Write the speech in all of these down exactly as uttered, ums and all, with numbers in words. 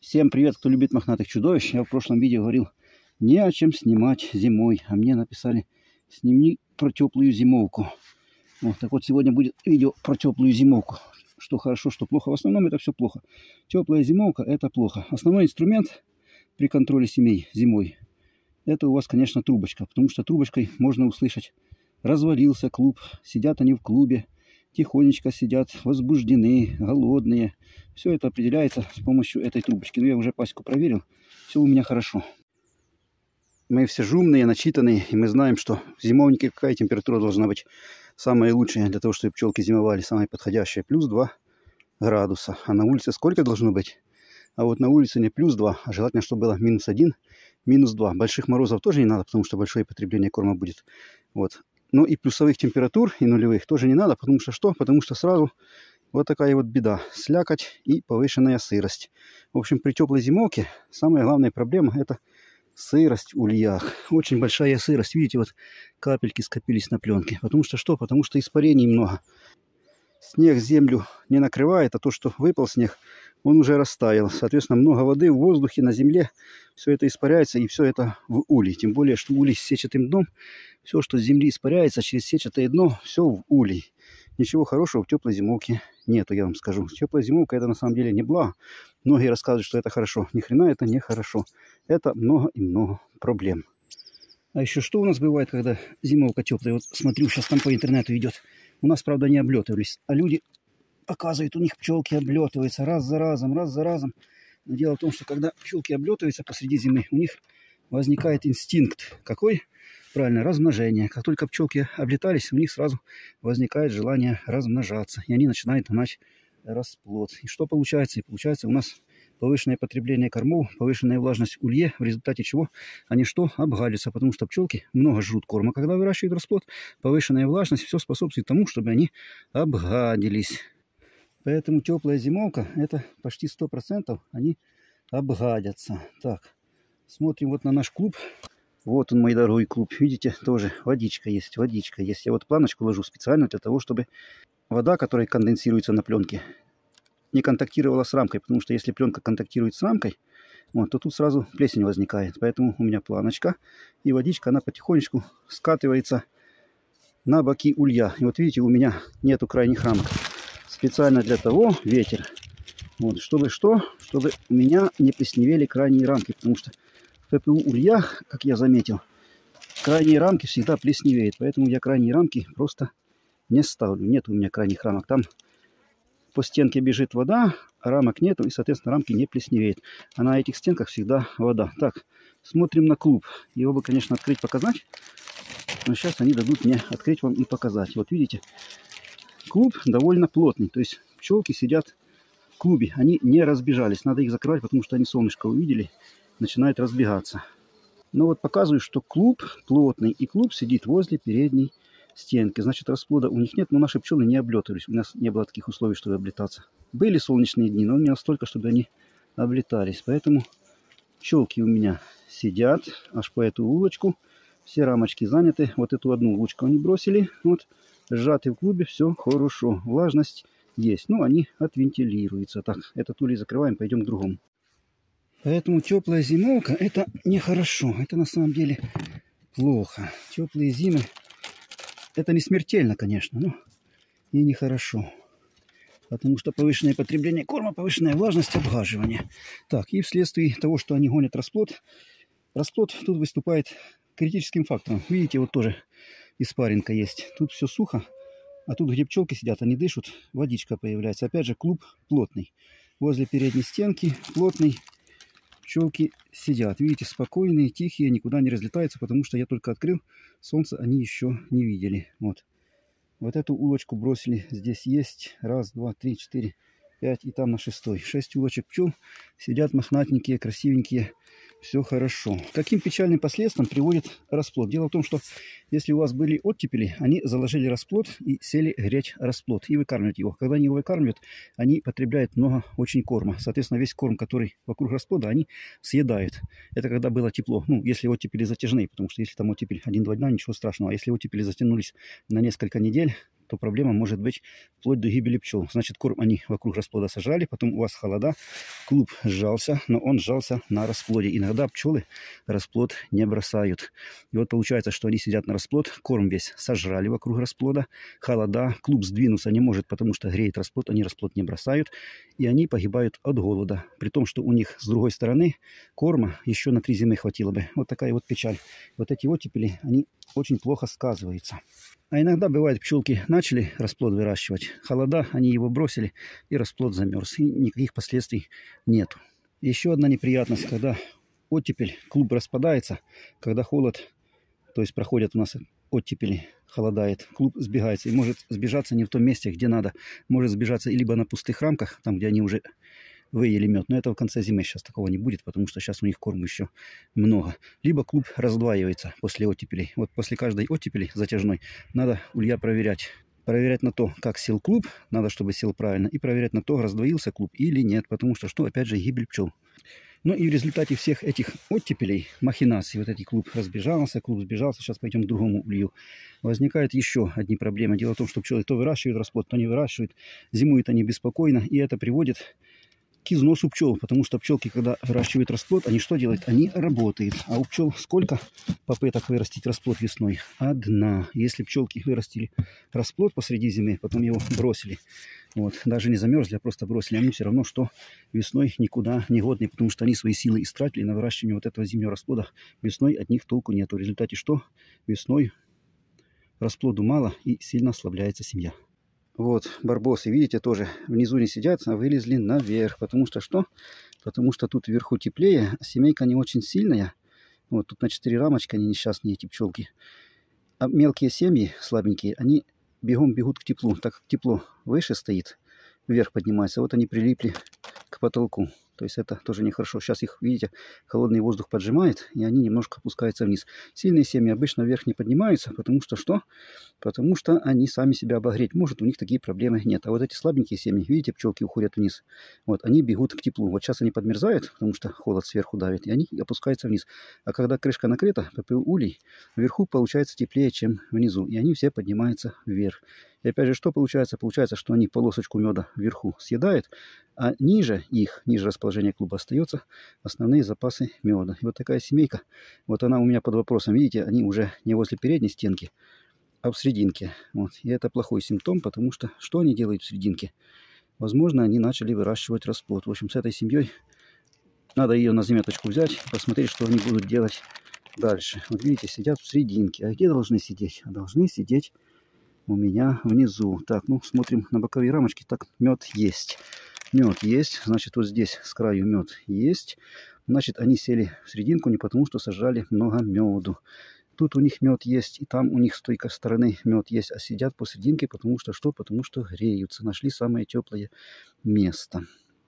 Всем привет, кто любит мохнатых чудовищ. Я в прошлом видео говорил, не о чем снимать зимой. А мне написали, сними про теплую зимовку. Вот, так вот, сегодня будет видео про теплую зимовку. Что хорошо, что плохо. В основном это все плохо. Теплая зимовка это плохо. Основной инструмент при контроле семей зимой, это у вас, конечно, трубочка. Потому что трубочкой можно услышать, развалился клуб, сидят они в клубе, тихонечко сидят, возбуждены, голодные. Все это определяется с помощью этой трубочки. Но я уже пасеку проверил, все у меня хорошо. Мы все жумные, начитанные, и мы знаем, что в зимовнике какая температура должна быть самая лучшая для того, чтобы пчелки зимовали, самая подходящая. Плюс два градуса. А на улице сколько должно быть? А вот на улице не плюс два, а желательно, чтобы было минус один, минус два. Больших морозов тоже не надо, потому что большое потребление корма будет. Вот. Но и плюсовых температур, и нулевых тоже не надо, потому что что? Потому что сразу вот такая вот беда. Слякоть и повышенная сырость. В общем, при теплой зимовке самая главная проблема – это сырость в ульях. Очень большая сырость. Видите, вот капельки скопились на пленке. Потому что что? Потому что испарений много. Снег землю не накрывает, а то, что выпал снег, он уже растаял. Соответственно, много воды в воздухе, на земле. Все это испаряется, и все это в улей. Тем более, что улей с сетчатым дном. Все, что с земли испаряется через сетчатое дно, все в улей. Ничего хорошего в теплой зимовке нету, я вам скажу. Теплая зимовка это на самом деле не благо. Многие рассказывают, что это хорошо. Ни хрена это не хорошо. Это много и много проблем. А еще что у нас бывает, когда зимовка теплая? Вот смотрю, сейчас там по интернету идет. У нас, правда, не облетывались. А люди показывают, у них пчелки облетываются раз за разом, раз за разом. Но дело в том, что когда пчелки облетываются посреди зимы, у них возникает инстинкт. Какой? Правильно, размножение. Как только пчелки облетались, у них сразу возникает желание размножаться. И они начинают гнать расплод. И что получается? И получается у нас повышенное потребление кормов, повышенная влажность в улье, в результате чего они что? Обгадятся, потому что пчелки много жрут корма. Когда выращивают расплод, повышенная влажность все способствует тому, чтобы они обгадились. Поэтому теплая зимовка, это почти сто процентов они обгадятся. Так, смотрим вот на наш клуб. Вот он, мой дорогой клуб. Видите, тоже водичка есть, водичка есть. Я вот планочку ложу специально для того, чтобы вода, которая конденсируется на пленке, не контактировала с рамкой. Потому что если пленка контактирует с рамкой, вот, то тут сразу плесень возникает. Поэтому у меня планочка. И водичка, она потихонечку скатывается на боки улья. И вот видите, у меня нету крайних рамок. Специально для того ветер. Вот, чтобы что? Чтобы у меня не плесневели крайние рамки. Потому что в ППУ ульях, как я заметил, крайние рамки всегда плесневеют. Поэтому я крайние рамки просто не ставлю. Нет у меня крайних рамок. Там по стенке бежит вода, а рамок нету, и, соответственно, рамки не плесневеют. А на этих стенках всегда вода. Так, смотрим на клуб. Его бы, конечно, открыть, показать. Но сейчас они дадут мне открыть вам и показать. Вот видите, клуб довольно плотный. То есть пчелки сидят в клубе. Они не разбежались. Надо их закрывать, потому что они солнышко увидели. Начинает разбегаться. Но вот показываю, что клуб плотный, и клуб сидит возле передней стенки. Значит, расплода у них нет, но наши пчелы не облетывались. У нас не было таких условий, чтобы облетаться. Были солнечные дни, но не настолько, чтобы они облетались. Поэтому пчелки у меня сидят аж по эту улочку. Все рамочки заняты. Вот эту одну улочку они бросили. Вот, сжаты в клубе, все хорошо. Влажность есть. Ну, они отвентилируются. Так, этот улей закрываем, пойдем к другому. Поэтому теплая зимовка это нехорошо. Это на самом деле плохо. Теплые зимы это не смертельно, конечно, но и нехорошо. Потому что повышенное потребление корма, повышенная влажность, обгаживание. Так, и вследствие того, что они гонят расплод, расплод тут выступает критическим фактором. Видите, вот тоже испаринка есть. Тут все сухо, а тут, где пчелки сидят, они дышат, водичка появляется. Опять же, клуб плотный. Возле передней стенки плотный. Пчелки сидят, видите, спокойные, тихие, никуда не разлетаются, потому что я только открыл, солнце они еще не видели. Вот, вот эту улочку бросили, здесь есть, раз, два, три, четыре, пять, и там на шестой. Шесть улочек пчел, сидят мохнатенькие, красивенькие, все хорошо. Каким печальным последствиям приводит расплод? Дело в том, что если у вас были оттепели, они заложили расплод и сели греть расплод и выкармливать его. Когда они его выкармливают, они потребляют много очень корма. Соответственно, весь корм, который вокруг расплода, они съедают. Это когда было тепло. Ну, если оттепели затяжные, потому что если там оттепель один-два дня, ничего страшного. А если оттепели затянулись на несколько недель, то проблема может быть вплоть до гибели пчел. Значит, корм они вокруг расплода сажали, потом у вас холода, клуб сжался, но он сжался на расплоде. Иногда пчелы расплод не бросают. И вот получается, что они сидят на расплод, корм весь сожрали вокруг расплода, холода, клуб сдвинуться не может, потому что греет расплод, они расплод не бросают, и они погибают от голода. При том, что у них с другой стороны корма еще на три зимы хватило бы. Вот такая вот печаль. Вот эти оттепели, они очень плохо сказываются. А иногда бывает, пчелки начали расплод выращивать, холода, они его бросили, и расплод замерз, и никаких последствий нету. Еще одна неприятность, когда оттепель, клуб распадается, когда холод, то есть проходят у нас оттепели, холодает, клуб сбегается, и может сбежаться не в том месте, где надо, может сбежаться и либо на пустых рамках, там, где они уже выели мед, но это в конце зимы сейчас такого не будет, потому что сейчас у них корма еще много. Либо клуб раздваивается после оттепелей. Вот после каждой оттепели затяжной надо улья проверять. Проверять на то, как сел клуб, надо, чтобы сел правильно, и проверять на то, раздвоился клуб или нет, потому что, что опять же, гибель пчел. Ну и в результате всех этих оттепелей, махинаций, вот этот клуб разбежался, клуб сбежался, сейчас пойдем к другому улью, возникают еще одни проблемы. Дело в том, что пчелы то выращивают расплод, то не выращивают, зимуют они беспокойно, и это приводит к износу пчел, потому что пчелки, когда выращивают расплод, они что делают? Они работают. А у пчел сколько попыток вырастить расплод весной? Одна. Если пчелки вырастили расплод посреди зимы, потом его бросили, вот, даже не замерзли, а просто бросили, они все равно, что весной никуда не годны, потому что они свои силы истратили на выращивание вот этого зимнего расплода. Весной от них толку нет. В результате что? Весной расплоду мало и сильно ослабляется семья. Вот, барбосы, видите, тоже внизу не сидят, а вылезли наверх. Потому что что? Потому что тут вверху теплее, а семейка не очень сильная. Вот, тут на четыре рамочки, они несчастные, эти пчелки. А мелкие семьи, слабенькие, они бегом бегут к теплу. Так как тепло выше стоит, вверх поднимается, вот они прилипли к потолку. То есть это тоже нехорошо. Сейчас их, видите, холодный воздух поджимает, и они немножко опускаются вниз. Сильные семьи обычно вверх не поднимаются, потому что что? Потому что они сами себя обогреть может, у них такие проблемы нет. А вот эти слабенькие семьи, видите, пчелки уходят вниз. Вот, они бегут к теплу. Вот сейчас они подмерзают, потому что холод сверху давит, и они опускаются вниз. А когда крышка накрыта, ППУ улей, вверху получается теплее, чем внизу, и они все поднимаются вверх. И опять же, что получается? Получается, что они полосочку меда вверху съедают, а ниже их, ниже расположения клуба остаются основные запасы меда. И вот такая семейка, вот она у меня под вопросом. Видите, они уже не возле передней стенки, а в серединке. Вот. И это плохой симптом, потому что что они делают в серединке? Возможно, они начали выращивать расплод. В общем, с этой семьей надо ее на заметочку взять, посмотреть, что они будут делать дальше. Вот видите, сидят в серединке. А где должны сидеть? А должны сидеть у меня внизу. Так, ну смотрим на боковые рамочки. Так, мед есть. Мед есть. Значит, вот здесь с краю мед есть. Значит, они сели в серединку не потому, что сожрали много меду. Тут у них мед есть, и там у них с той стороны мед есть. А сидят посерединке, потому что что? Потому что греются. Нашли самое теплое место.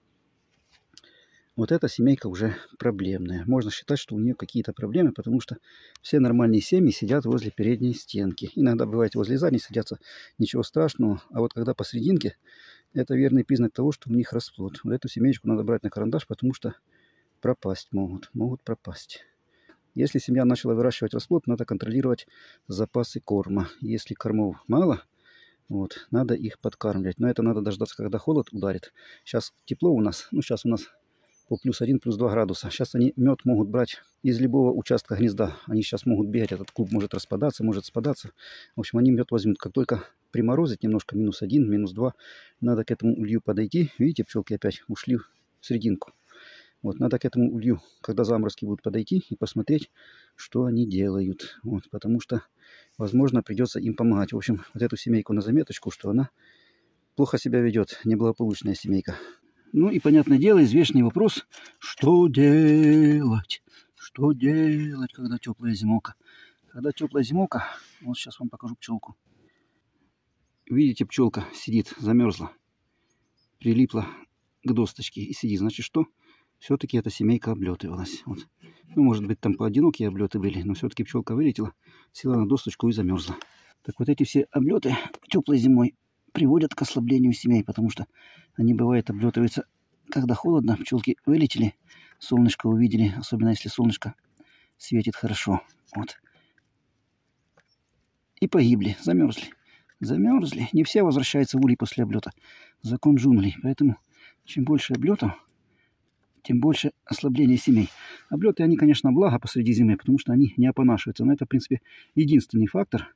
Вот эта семейка уже проблемная. Можно считать, что у нее какие-то проблемы, потому что все нормальные семьи сидят возле передней стенки. Иногда бывает возле задней сидятся, ничего страшного. А вот когда посерединке, это верный признак того, что у них расплод. Вот эту семеечку надо брать на карандаш, потому что пропасть могут. Могут пропасть. Если семья начала выращивать расплод, надо контролировать запасы корма. Если кормов мало, вот, надо их подкармливать. Но это надо дождаться, когда холод ударит. Сейчас тепло у нас, ну сейчас у нас по плюс один, плюс два градуса. Сейчас они мед могут брать из любого участка гнезда. Они сейчас могут бегать, этот клуб может распадаться, может спадаться. В общем, они мед возьмут. Как только приморозить немножко, минус один, минус два, надо к этому улью подойти. Видите, пчелки опять ушли в серединку. Вот, надо к этому улью, когда заморозки будут, подойти и посмотреть, что они делают. Вот, потому что, возможно, придется им помогать. В общем, вот эту семейку на заметочку, что она плохо себя ведет, неблагополучная семейка. Ну и, понятное дело, извечный вопрос, что делать? Что делать, когда теплая зимовка? Когда теплая зимовка, вот сейчас вам покажу пчелку. Видите, пчелка сидит, замерзла, прилипла к досточке и сидит. Значит, что? Все-таки эта семейка облетывалась. Вот. Ну, может быть, там поодинокие облеты были, но все-таки пчелка вылетела, села на досточку и замерзла. Так вот эти все облеты теплой зимой приводят к ослаблению семей, потому что они, бывает, облетываются, когда холодно, пчелки вылетели, солнышко увидели, особенно если солнышко светит хорошо. Вот. И погибли, замерзли. замерзли. Не все возвращаются в улей после облета. Закон джунглей. Поэтому чем больше облетов, тем больше ослабления семей. Облеты, они, конечно, благо посреди зимы, потому что они не опонашиваются. Но это, в принципе, единственный фактор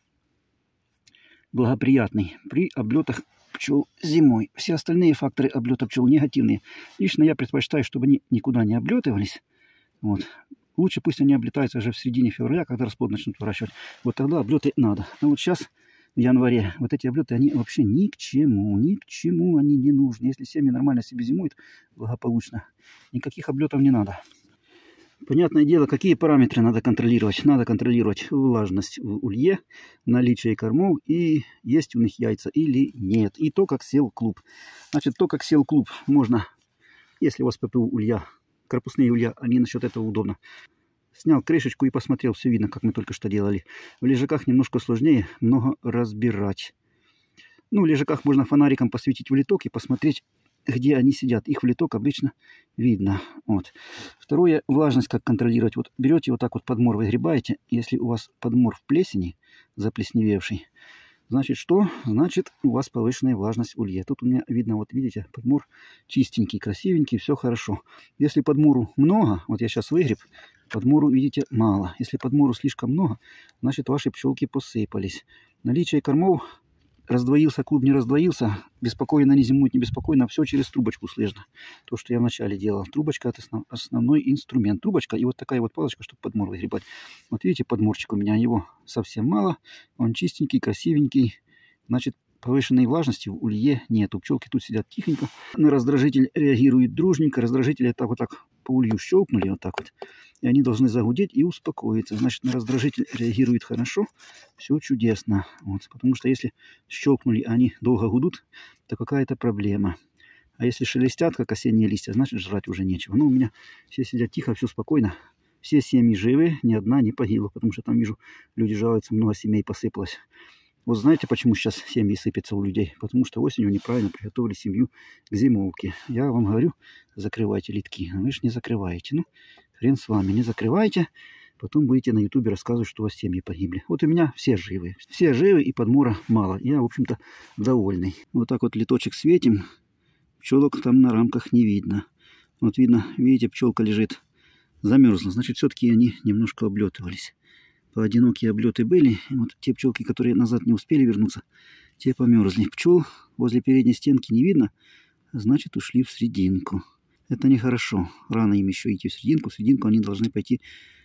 благоприятный при облетах пчел зимой. Все остальные факторы облета пчел негативные. Лично я предпочитаю, чтобы они никуда не облетывались. Вот. Лучше пусть они облетаются уже в середине февраля, когда расплод начнут выращивать. Вот тогда облеты надо. А вот сейчас, в январе, вот эти облеты, они вообще ни к чему, ни к чему они не нужны. Если семьи нормально себе зимуют, благополучно, никаких облетов не надо. Понятное дело, какие параметры надо контролировать. Надо контролировать влажность в улье, наличие кормов и есть у них яйца или нет. И то, как сел клуб. Значит, то, как сел клуб, можно, если у вас ППУ улья, корпусные улья, они насчет этого удобно. Снял крышечку и посмотрел, все видно, как мы только что делали. В лежаках немножко сложнее, много разбирать. Ну, в лежаках можно фонариком посветить в литок и посмотреть, где они сидят. Их в литок обычно видно. Вот. Второе, влажность как контролировать. Вот берете вот так вот подмор, выгребаете. Если у вас подмор в плесени, заплесневевший, значит что? Значит у вас повышенная влажность в улье. Тут у меня видно, вот видите, подмор чистенький, красивенький, все хорошо. Если подмору много, вот я сейчас выгреб, подмору, видите, мало. Если подмору слишком много, значит ваши пчелки посыпались. Наличие кормов, раздвоился клуб, не раздвоился, беспокойно не зимует, не беспокойно, все через трубочку слежно. То, что я вначале делал. Трубочка — это основ, основной инструмент. Трубочка и вот такая вот палочка, чтобы подмор выгребать. Вот видите, подморчик у меня, его совсем мало. Он чистенький, красивенький. Значит, повышенной влажности в улье нету. Пчелки тут сидят тихонько. На раздражитель реагирует дружненько. Раздражитель это вот так по улью щелкнули, вот так вот. И они должны загудеть и успокоиться. Значит, на раздражитель реагирует хорошо. Все чудесно. Вот. Потому что если щелкнули, они долго гудут, то какая-то проблема. А если шелестят, как осенние листья, значит, жрать уже нечего. Ну, у меня все сидят тихо, все спокойно. Все семьи живы, ни одна не погибла. Потому что там, вижу, люди жалуются, много семей посыпалось. Вот знаете, почему сейчас семьи сыпятся у людей? Потому что осенью неправильно приготовили семью к зимовке. Я вам говорю, закрывайте литки. А вы же не закрываете. Ну, хрен с вами, не закрывайте. Потом будете на ютубе рассказывать, что у вас семьи погибли. Вот у меня все живы. Все живы и подмора мало. Я, в общем-то, довольный. Вот так вот литочек светим. Пчелок там на рамках не видно. Вот видно, видите, пчелка лежит. Замерзла. Значит, все-таки они немножко облетывались. Поодинокие облеты были. И вот те пчелки, которые назад не успели вернуться, те померзли. Пчел возле передней стенки не видно, значит, ушли в срединку. Это нехорошо. Рано им еще идти в срединку. В срединку они должны пойти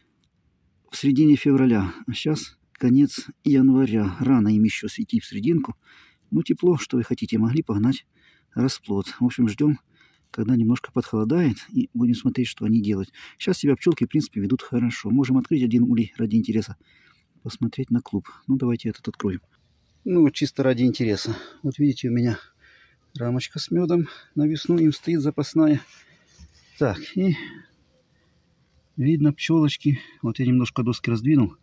в середине февраля. А сейчас конец января. Рано им еще идти в срединку. Ну, тепло, что вы хотите. Могли погнать расплод. В общем, ждем, когда немножко подхолодает, и будем смотреть, что они делают. Сейчас себя пчелки, в принципе, ведут хорошо. Можем открыть один улей ради интереса. Посмотреть на клуб. Ну, давайте этот откроем. Ну, вот чисто ради интереса. Вот видите, у меня рамочка с медом. На весну им стоит запасная. Так, и видно пчелочки. Вот я немножко доски раздвинул.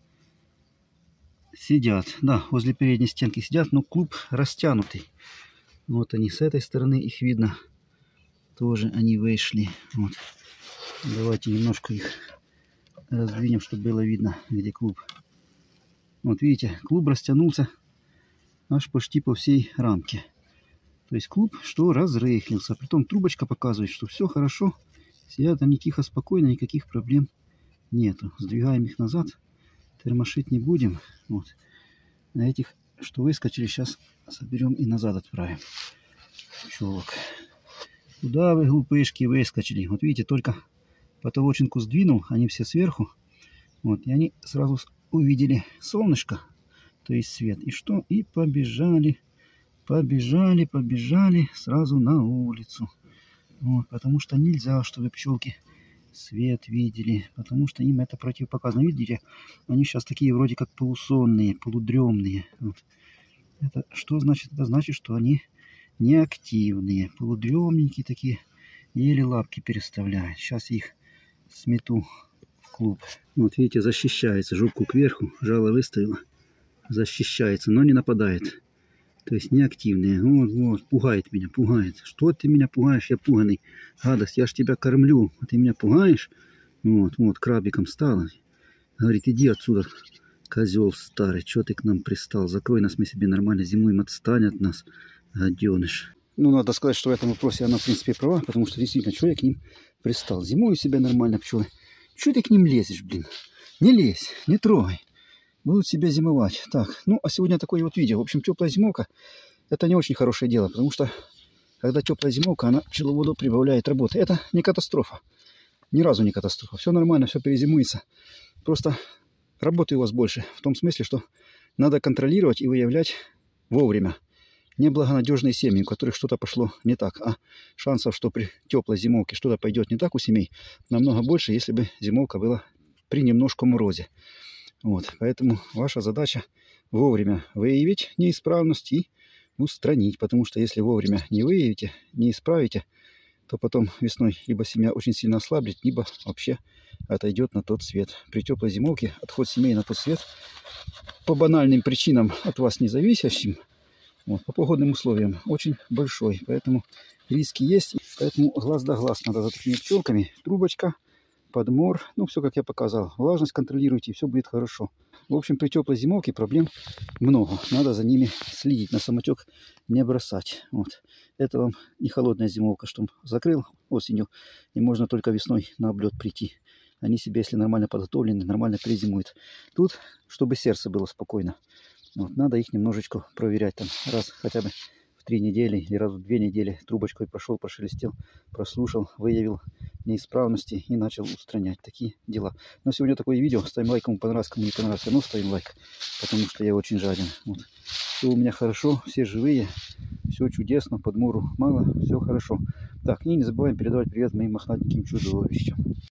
Сидят. Да, возле передней стенки сидят, но клуб растянутый. Вот они с этой стороны, их видно. Тоже они вышли. Вот. Давайте немножко их раздвинем, чтобы было видно, где клуб. Вот видите, клуб растянулся аж почти по всей рамке. То есть клуб, что разрыхлился. Притом трубочка показывает, что все хорошо. Сидят они тихо, спокойно, никаких проблем нету. Сдвигаем их назад. Термошить не будем. Вот. На этих, что выскочили, сейчас соберем и назад отправим. Пчелок. Куда вы, глупышки, выскочили? Вот видите, только потолочинку сдвинул, они все сверху. Вот, и они сразу увидели солнышко, то есть свет. И что? И побежали, побежали, побежали сразу на улицу. Вот, потому что нельзя, чтобы пчелки свет видели, потому что им это противопоказано. Видите, они сейчас такие вроде как полусонные, полудремные. Вот. Это что значит? Это значит, что они неактивные, полудремненькие такие, еле лапки переставляют. Сейчас их смету в клуб. Вот видите, защищается, жопку кверху, жало выставила, защищается, но не нападает. То есть неактивные. Вот, вот, пугает меня, пугает. Что ты меня пугаешь? Я пуганый. Гадость, я ж тебя кормлю, а ты меня пугаешь? Вот, вот, крабиком стала. Говорит, иди отсюда, Козел старый, что ты к нам пристал? Закрой нас, мы себе нормально зимуем, отстань от нас, гаденыш. Ну, надо сказать, что в этом вопросе она, в принципе, права, потому что действительно, что я к ним пристал? Зимую себя нормально, пчелы. Что ты к ним лезешь, блин? Не лезь, не трогай. Будут себя зимовать. Так, ну, а сегодня такое вот видео. В общем, теплая зимовка — это не очень хорошее дело, потому что, когда теплая зимовка, она пчеловоду прибавляет работы. Это не катастрофа. Ни разу не катастрофа. Все нормально, все перезимуется. Просто работы у вас больше. В том смысле, что надо контролировать и выявлять вовремя неблагонадежные семьи, у которых что-то пошло не так. А шансов, что при теплой зимовке что-то пойдет не так у семей, намного больше, если бы зимовка была при немножко морозе. Вот. Поэтому ваша задача вовремя выявить неисправность и устранить. Потому что если вовремя не выявите, не исправите, то потом весной либо семья очень сильно ослаблет, либо вообще отойдет на тот свет. При теплой зимовке отход семей на тот свет по банальным причинам, от вас не зависящим, вот, по погодным условиям, очень большой. Поэтому риски есть. Поэтому глаз да глаз надо за такими пчелками. Трубочка, подмор. Ну, все, как я показал. Влажность контролируйте, и все будет хорошо. В общем, при теплой зимовке проблем много. Надо за ними следить. На самотек не бросать. Вот. Это вам не холодная зимовка, что закрыл осенью, и можно только весной на облет прийти. Они себе, если нормально подготовлены, нормально перезимуют. Тут, чтобы сердце было спокойно. Вот, надо их немножечко проверять там раз хотя бы в три недели или раз в две недели трубочкой прошел, прошелестел, прослушал, выявил неисправности и начал устранять такие дела. Но сегодня такое видео. Ставим лайк, кому понравилось, кому не понравилось, но ставим лайк, потому что я очень жаден. Вот. Все у меня хорошо, все живые, все чудесно, подмору мало, все хорошо. Так, и не забываем передавать привет моим мохнатеньким чудовищам.